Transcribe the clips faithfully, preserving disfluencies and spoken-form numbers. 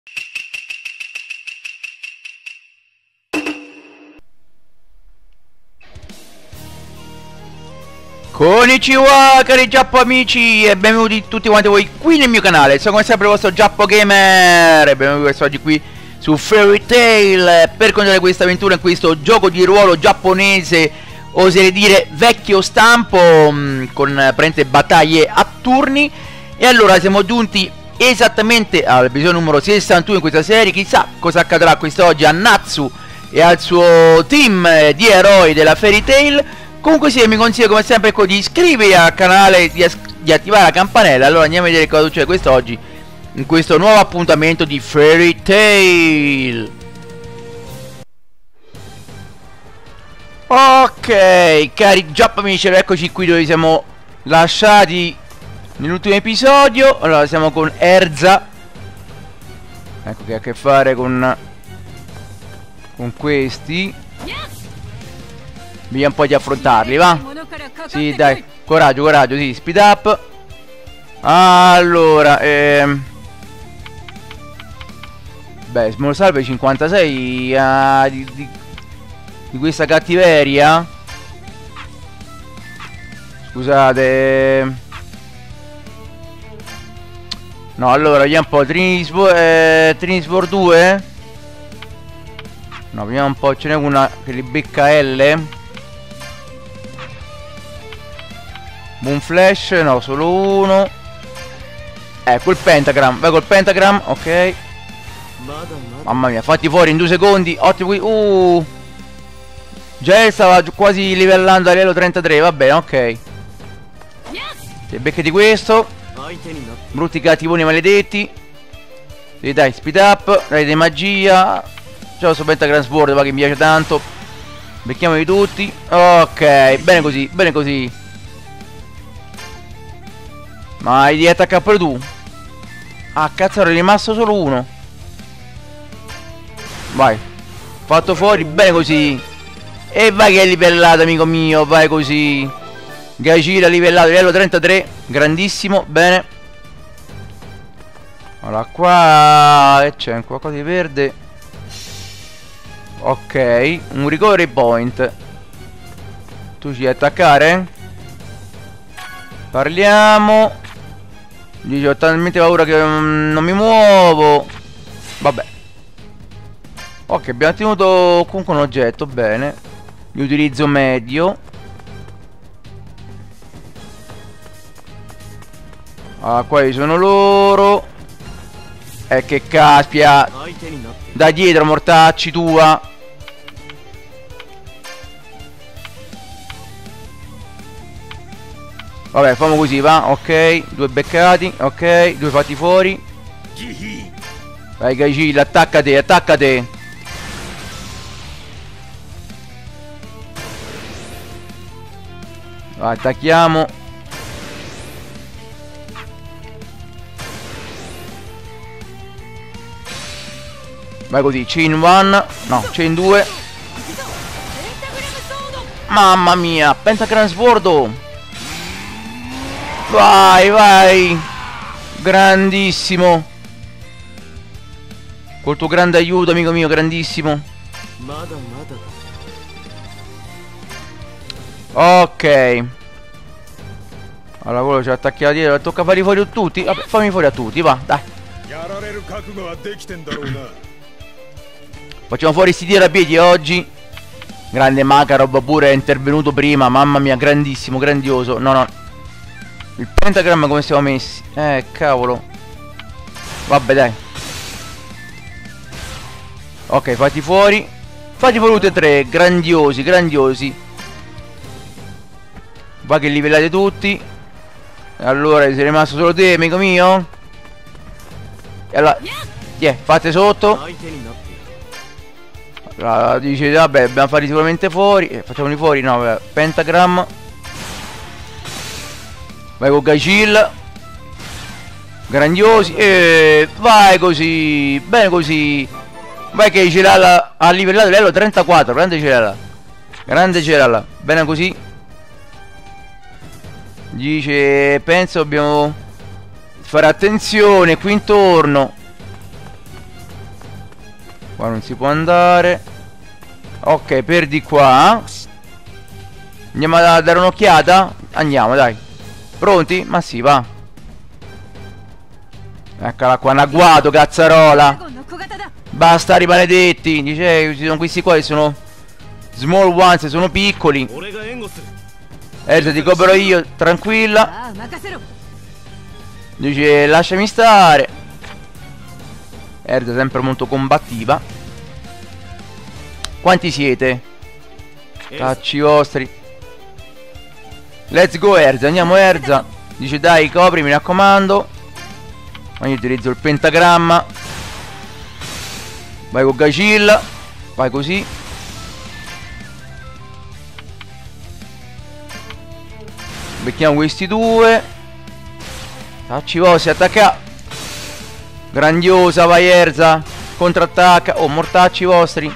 Konnichiwa cari Giappo amici e benvenuti tutti quanti voi qui nel mio canale. Sono come sempre il vostro Giappo Gamer e benvenuti quest'oggi qui su Fairy Tail per continuare questa avventura in questo gioco di ruolo giapponese, oserei dire vecchio stampo, mh, con prende battaglie a turni. E allora siamo giunti esattamente all'episodio numero sessantuno in questa serie. Chissà cosa accadrà quest'oggi a Natsu e al suo team di eroi della Fairy Tail. Comunque sì, mi consiglio come sempre ecco, di iscrivervi al canale, di, di attivare la campanella. Allora andiamo a vedere cosa succede quest'oggi in questo nuovo appuntamento di Fairy Tail. Ok, cari Giappo amici, eccoci qui dove siamo lasciati nell'ultimo episodio. Allora siamo con Erza, ecco, che ha a che fare con Con questi. Vediamo un po' di affrontarli, va? Sì, dai, coraggio, coraggio, sì, speed up. Allora, ehm beh, me lo salve cinquantasei uh, di, di, di questa cattiveria. Scusate. No, allora, vediamo un po', Trinisvor eh, Trinisvor due. No, vediamo un po', ce n'è una che li becca L. Moon Flash, no, solo uno. Ecco il pentagram, vai col pentagram, ok. Mamma mia, fatti fuori in due secondi. Ottimo qui, uh già stava quasi livellando a livello trentatré, va bene, ok. Ti becchi di questo. Brutti cattivoni maledetti. Sì, dai, speed up, dai di magia. C'è questo pentagram sword, va, che mi piace tanto. Becchiamoli tutti. Ok, bene così, bene così. Ma hai di attaccare pure tu? Ah, cazzo, è rimasto solo uno. Vai. Fatto fuori, bene così. E vai che è livellato, amico mio. Vai così. Gajira livellato, livello trentatré. Grandissimo, bene. Allora qua e c'è qualcosa di verde. Ok, un recovery point. Tu ci attaccare? Parliamo. Dice, ho talmente paura che um, non mi muovo. Vabbè. Ok, abbiamo tenuto comunque un oggetto, bene. Di utilizzo medio. Ah, qua ci sono loro. E che caspia. Da dietro, mortacci tua. Vabbè, famo così, va, ok. Due beccati, ok. Due fatti fuori. Vai Gaijil, attacca te, attacca te. Vai, attacchiamo. Vai così, chain one. No, chain due. Mamma mia, pentagram swordo. Vai, vai. Grandissimo. Col tuo grande aiuto, amico mio, grandissimo. Ok. Allora quello ci attacchi da dietro. Tocca farli fuori a tutti. Vabbè, fammi fuori a tutti, va, dai. Facciamo fuori sti tiri a piedi oggi. Grande Makarov pure è intervenuto prima. Mamma mia, grandissimo, grandioso. No, no. Il pentagramma come siamo messi? Eh, cavolo. Vabbè, dai. Ok, fatti fuori. Fatti fuori tutti e tre. Grandiosi, grandiosi. Va che livellate tutti. Allora, sei rimasto solo te, amico mio. E allora, yeah, fate sotto. Allora, dice, vabbè, dobbiamo farli sicuramente fuori. eh, Facciamoli fuori, no, vabbè. Pentagram. Vai con Gaijil. Grandiosi. E vai così. Bene così. Vai che Celala ha livellato livello trentaquattro. Grande Celala. Grande Celala. Bene così. Dice, penso dobbiamo fare attenzione qui intorno. Qua non si può andare. Ok, per di qua. Andiamo a dare un'occhiata? Andiamo, dai. Pronti? Ma sì, va. Eccola qua, un agguato, cazzarola. Bastari maledetti. Dice, ci sono questi qua che sono small ones, sono piccoli. Erza, ti copro io, tranquilla. Dice, lasciami stare. Erza sempre molto combattiva. Quanti siete? Cacci vostri. Let's go Erza, andiamo Erza. Dice dai, copri, mi raccomando. Ma io utilizzo il pentagramma. Vai con Gacilla. Vai così. Becchiamo questi due. Cacci vostri, attacca. Grandiosa, vai Erza. Contrattacca. Oh, mortacci vostri.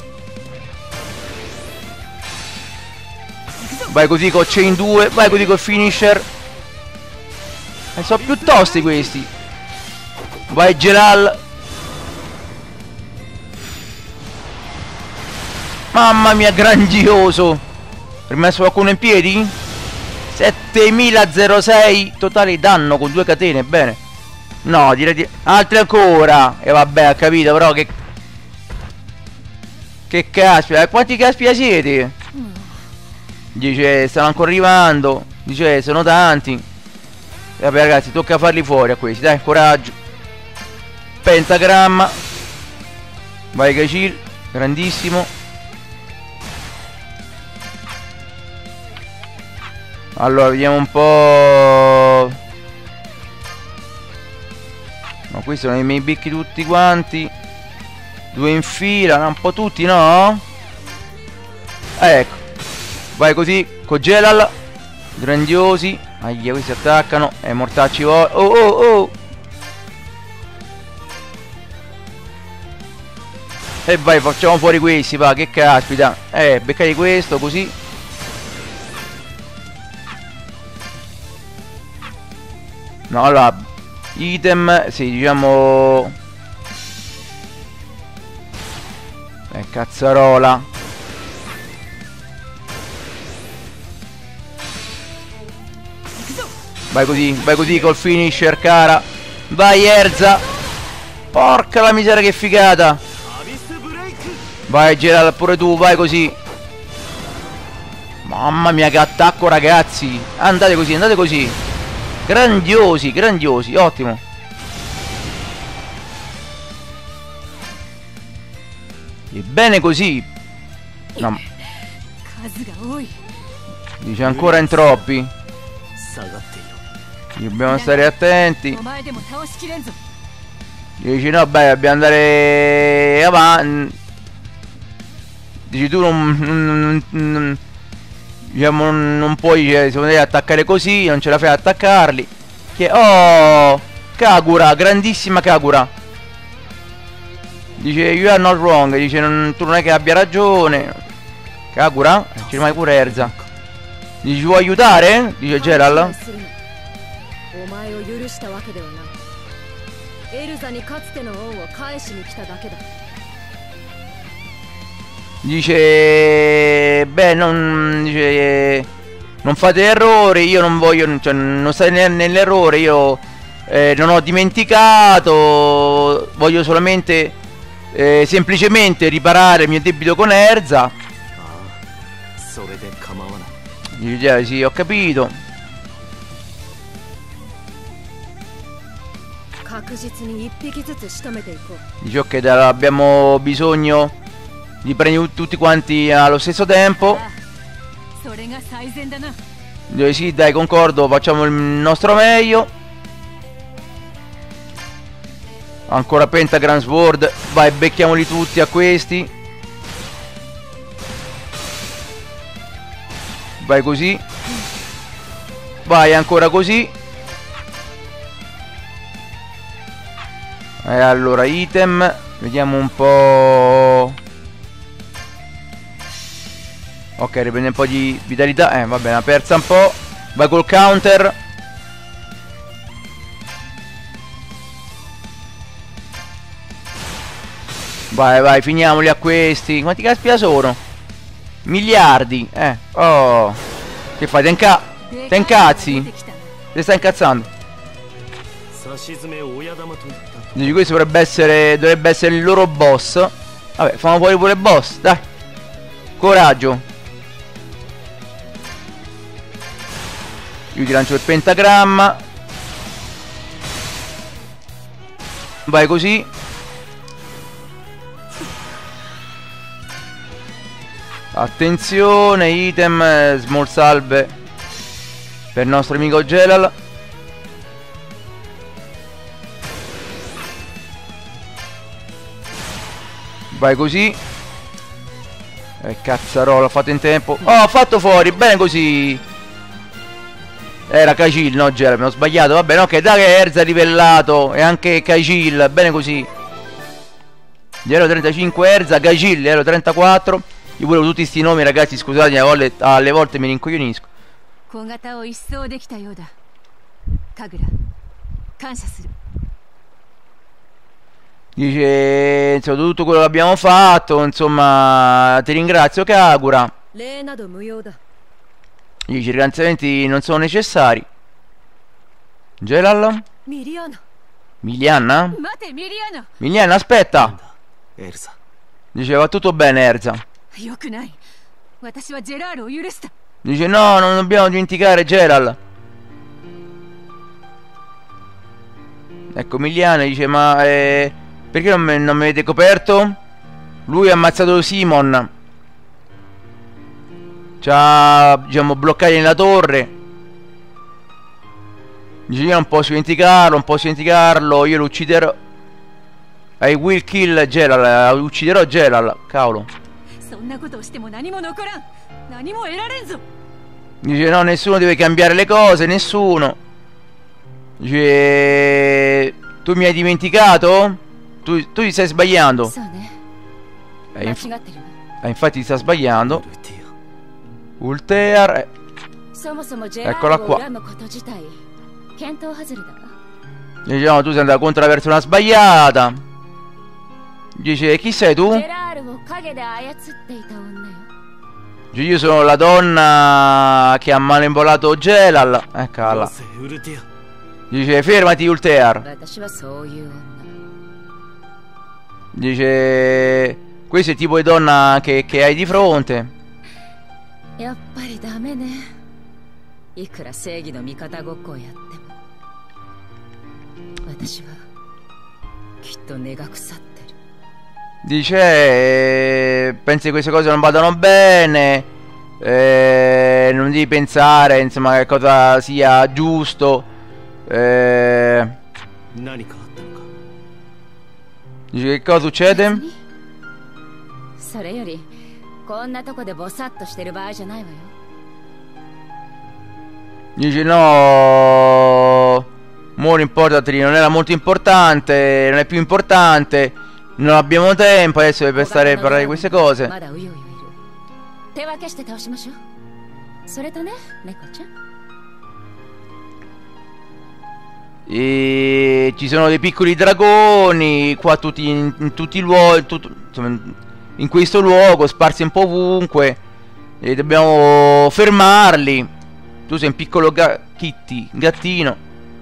Vai così con chain due. Vai così col finisher. E sono più tosti questi. Vai Gelal. Mamma mia, grandioso. Rimesso qualcuno in piedi? settemila sei totale danno con due catene, bene. No, direi di... altri ancora. E vabbè, ho capito, però che... Che caspita, quanti caspita siete? Dice, stanno ancora arrivando. Dice, sono tanti. E vabbè ragazzi, tocca farli fuori a questi, dai, coraggio. Pentagramma. Vai Gacil, grandissimo. Allora, vediamo un po'. No, questi sono i miei becchi tutti quanti. Due in fila, no, un po' tutti, no? Ecco. Vai così, con Gelal. Grandiosi. Aia, questi attaccano. E mortacci. Oh, oh, oh. E vai, facciamo fuori questi, va, che caspita. Eh, beccati questo, così. No, allora, item, sì, diciamo... Eh, cazzarola. Vai così, vai così col finisher, cara. Vai, Erza. Porca la miseria, che figata. Vai, Gerald, pure tu, vai così. Mamma mia, che attacco, ragazzi. Andate così, andate così. Grandiosi, grandiosi, ottimo. E bene così. No. Dice ancora in troppi. Dobbiamo stare attenti. Dici no, beh, dobbiamo andare avanti. Dici tu non, non, non diciamo non puoi, cioè, secondo te, attaccare così, non ce la fai ad attaccarli. Che oh, Kagura, grandissima Kagura. Dice you are not wrong, dice non, tu non è che abbia ragione. Kagura, ci rimane pure Erza. Dici vuoi aiutare? Dice Gerald. Dice beh, non dice non fate errori, io non voglio, cioè, non state nell'errore, io eh, non ho dimenticato, voglio solamente eh, semplicemente riparare il mio debito con Erza. Dice sì, ho capito. Dice ok, dai, abbiamo bisogno di prendere tutti quanti allo stesso tempo. Dice sì, dai, concordo, facciamo il nostro meglio. Ancora Pentagram Sword. Vai, becchiamoli tutti a questi. Vai così. Vai ancora così. E allora item. Vediamo un po'. Ok, riprende un po' di vitalità. Eh, va bene, ha persa un po'. Vai col counter. Vai, vai, finiamoli a questi. Quanti caspita sono? Miliardi. Eh. Oh. Che fai? Te inca... Te incazzi? Ti stai incazzando? Dici, questo dovrebbe essere. Dovrebbe essere il loro boss. Vabbè, fanno fuori pure il boss, dai. Coraggio. Io ti lancio il pentagramma. Vai così. Attenzione, item, small salve per il nostro amico Gelal. Vai così. Eh, cazzarola, ho fatto in tempo. Oh, ho fatto fuori, bene così. Era Kajil, no Gelal, mi ho sbagliato. Va bene, ok, dai che Erza è livellato. E anche Kajil, bene così. Ero trentacinque Erza, Kajil, ero trentaquattro. Io volevo tutti sti nomi, ragazzi, scusate, alle volte, alle volte mi rincoglionisco. Dice, insomma, tutto quello che abbiamo fatto, insomma, ti ringrazio Kagura. Dice, i ringraziamenti non sono necessari. Gelal? Miliana? Miliana, aspetta. Dice, va tutto bene, Erza. Dice, no, non dobbiamo dimenticare Gelal. Ecco, Miliana dice, ma eh, perché non mi, non mi avete coperto? Lui ha ammazzato Simon. Ci ha, diciamo, bloccati nella torre. Dice, io non posso dimenticarlo, non posso dimenticarlo, io lo ucciderò. I will kill Gelal, ucciderò Gelal, cavolo. Dice, no, nessuno deve cambiare le cose, nessuno. Dice, tu mi hai dimenticato? Tu, tu ti stai sbagliando. Eh, inf eh, infatti ti sta sbagliando. Ultear, eh. Eccola qua. Dice, no, tu sei andato contro la persona sbagliata. Dice, chi sei tu? Dice, io sono la donna che ha manipolato Gelal. Eccola. Dice, fermati Ultear. Dice, questo è il tipo di donna che, che hai di fronte. Dice, eh, pensi che queste cose non vadano bene, eh, non devi pensare, insomma, che cosa sia giusto. eh, Dice, che cosa succede? Dice, no, more important, non era molto importante, non è più importante, non abbiamo tempo adesso per stare a parlare di queste cose. E ci sono dei piccoli dragoni qua tutti in, in tutti i luoghi, tutto, insomma, in questo luogo, sparsi un po' ovunque, e dobbiamo fermarli. Tu sei un piccolo ga Kitty, gattino.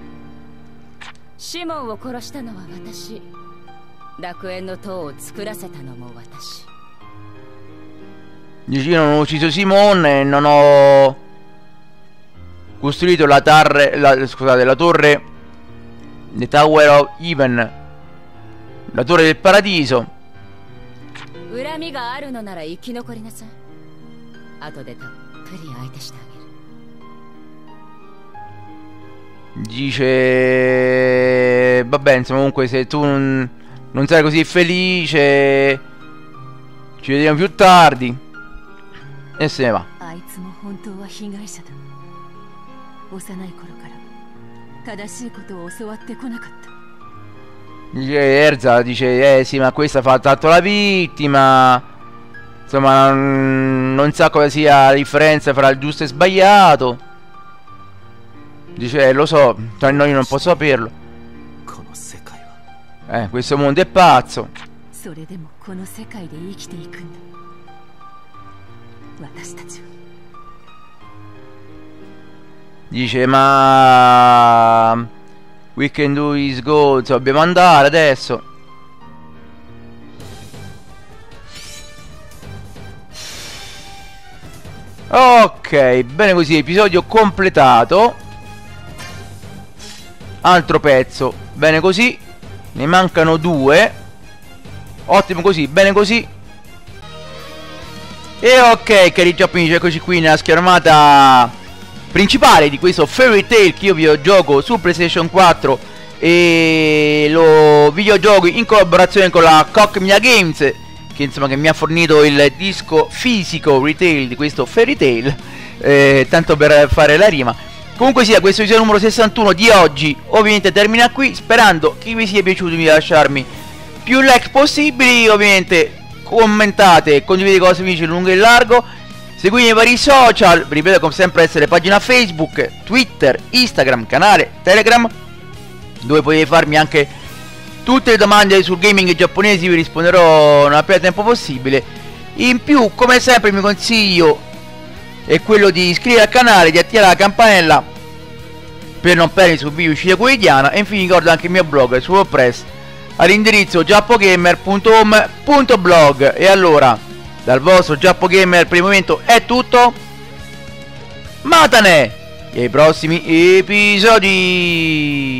Dici, io non ho ucciso Simone e non ho costruito la, tarre, la, scusate, la torre, The Tower of Heaven, la torre del paradiso. Dice, vabbè, insomma, comunque se tu non, non sei così felice, ci vediamo più tardi. E se ne va. Dice Erza, dice, eh sì, ma questa fa tanto la vittima. Insomma, non, non sa cosa sia la differenza fra il giusto e il sbagliato. Dice, eh, lo so, tra noi non posso saperlo. Eh, questo mondo è pazzo. それでもこの世界で生きていくんだ私たちは。 Dice ma we can do is go, dobbiamo andare adesso. Ok, bene così, episodio completato. Altro pezzo, bene così. Ne mancano due. Ottimo così, bene così. E ok, cari giapponesi, eccoci qui nella schermata principale di questo Fairy Tail che io videogioco su PlayStation quattro e lo videogioco in collaborazione con la Koch Media Games, che insomma che mi ha fornito il disco fisico retail di questo Fairy Tail, eh, tanto per fare la rima. Comunque sia, questo video numero sessantuno di oggi ovviamente termina qui, sperando che vi sia piaciuto di lasciarmi più like possibili, ovviamente commentate, condividete con i vostri amici lungo e largo. Seguite i vari social, vi ripeto come sempre essere pagina Facebook, Twitter, Instagram, canale Telegram, dove potete farmi anche tutte le domande sul gaming giapponese, vi risponderò non appena tempo possibile. In più, come sempre, il mio consiglio è quello di iscrivervi al canale, di attivare la campanella per non perdermi sul video uscita quotidiana. E infine ricordo anche il mio blog su WordPress all'indirizzo giappogamer punto home punto blog. E allora, dal vostro Giappogamer per il momento è tutto. Matane! E ai prossimi episodi!